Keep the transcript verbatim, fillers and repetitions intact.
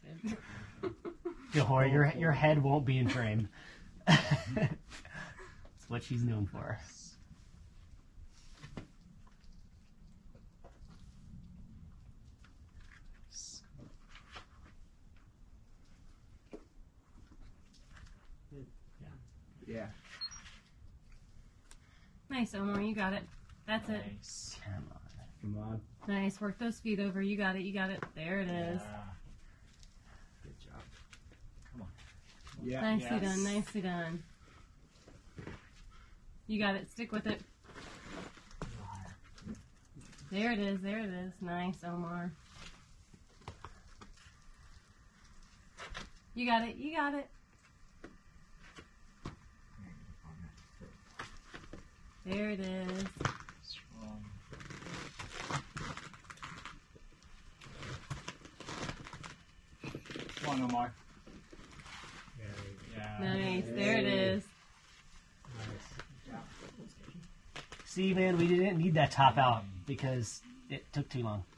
Johor, your your head won't be in frame. That's what she's known for. Yeah. Nice, Omar. You got it. That's it. Nice. Come on. Come on. Nice. Work those feet over. You got it. You got it. There it is. Yeah. Good job. Come on. Yeah. Nicely yes. done. Nicely done. You got it. Stick with it. There it is. There it is. Nice, Omar. You got it. You got it. There it is. Strong. Come on, Omar. Yeah. Nice. There it is. See, man, we didn't need that top out because it took too long.